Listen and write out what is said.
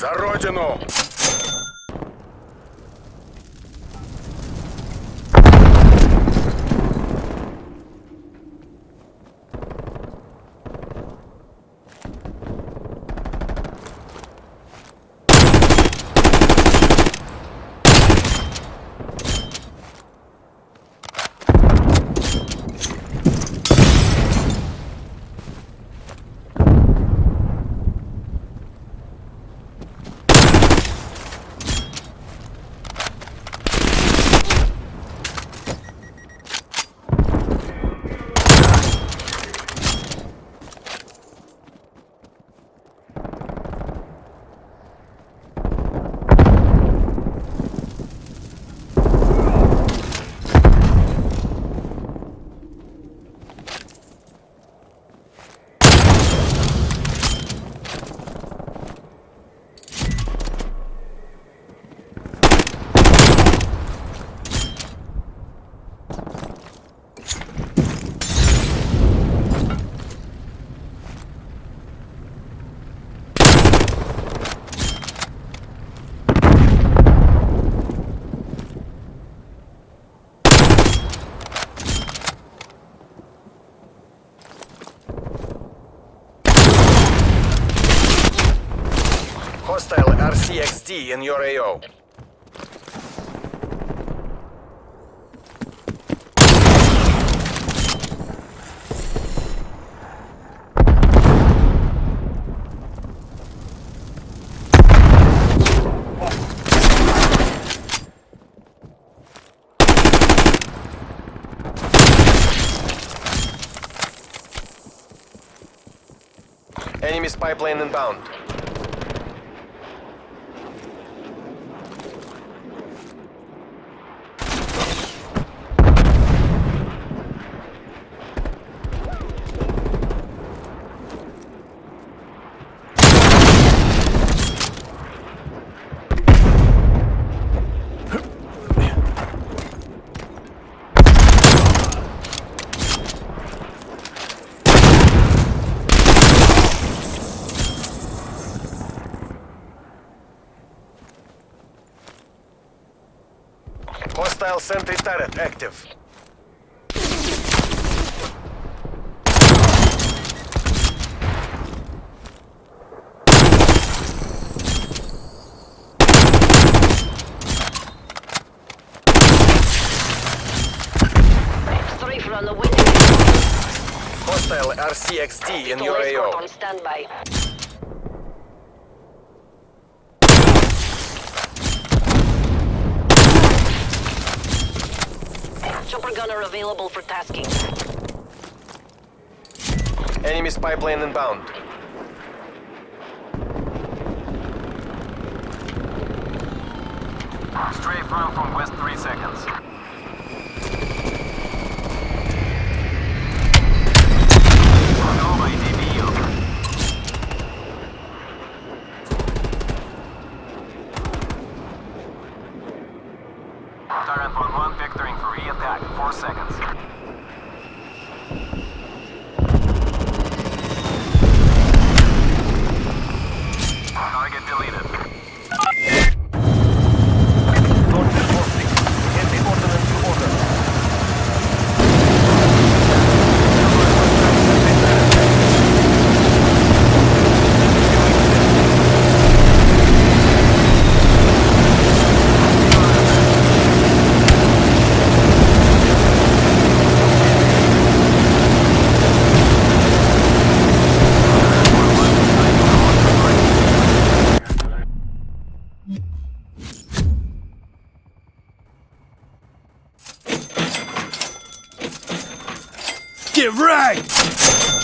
За родину! Hostile RCXD in your AO. Enemy spy plane inbound. Hostile sentry turret active. Strafe on the window. Hostile RCXD in your AO. On standby. Chopper gunner available for tasking. Enemy spy plane inbound. Strafe run from west 3 seconds. Новый дебил. Turret 1-1 vectoring for re-attack. 4 seconds. Target deleted. Don't reporting. Get the ordnance to order. Get right!